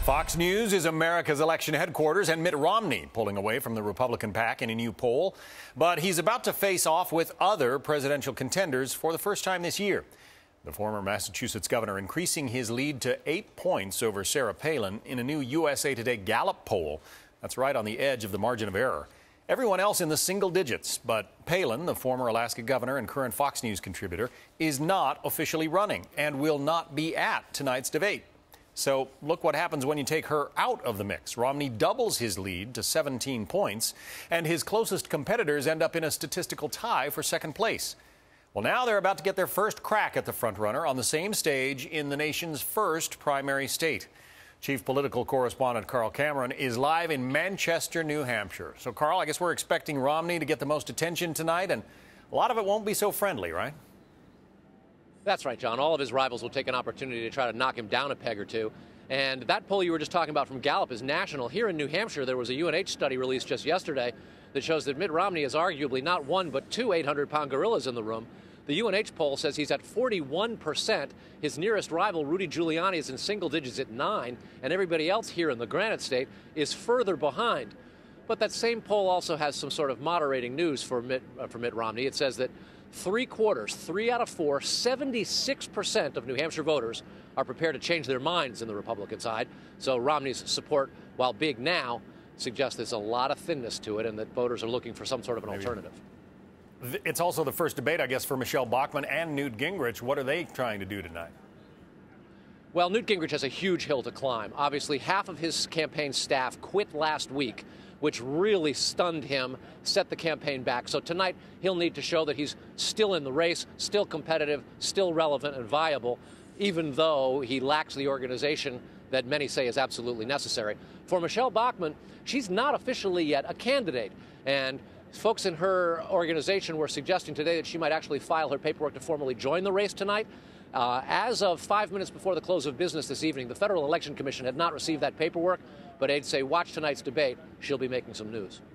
Fox News is America's election headquarters, and Mitt Romney pulling away from the Republican pack in a new poll. But he's about to face off with other presidential contenders for the first time this year. The former Massachusetts governor increasing his lead to 8 points over Sarah Palin in a new USA Today Gallup poll. That's right on the edge of the margin of error. Everyone else in the single digits, but Palin, the former Alaska governor and current Fox News contributor, is not officially running and will not be at tonight's debate. So look what happens when you take her out of the mix. Romney doubles his lead to 17 points, and his closest competitors end up in a statistical tie for second place. Well, now they're about to get their first crack at the frontrunner on the same stage in the nation's first primary state. Chief political correspondent Carl Cameron is live in Manchester, New Hampshire. So, Carl, I guess we're expecting Romney to get the most attention tonight, and a lot of it won't be so friendly, right? That's right, John. All of his rivals will take an opportunity to try to knock him down a peg or two. And that poll you were just talking about from Gallup is national. Here in New Hampshire, there was a UNH study released just yesterday that shows that Mitt Romney is arguably not one but two 800-pound gorillas in the room. The UNH poll says he's at 41%. His nearest rival, Rudy Giuliani, is in single digits at 9%, and everybody else here in the Granite State is further behind. But that same poll also has some sort of moderating news for Mitt Romney. It says that 3 out of 4, 76% of New Hampshire voters are prepared to change their minds in the Republican side. So Romney's support, while big now, suggests there's a lot of thinness to it and that voters are looking for some sort of an alternative. It's also the first debate, I guess, for Michelle Bachmann and Newt Gingrich. What are they trying to do tonight? Well, Newt Gingrich has a huge hill to climb. Obviously, half of his campaign staff quit last week, which really stunned him, set the campaign back. So tonight, he'll need to show that he's still in the race, still competitive, still relevant and viable, even though he lacks the organization that many say is absolutely necessary. For Michelle Bachmann, she's not officially yet a candidate. And folks in her organization were suggesting today that she might actually file her paperwork to formally join the race tonight. As of 5 minutes before the close of business this evening, the Federal Election Commission had not received that paperwork, but aides say watch tonight's debate. She'll be making some news.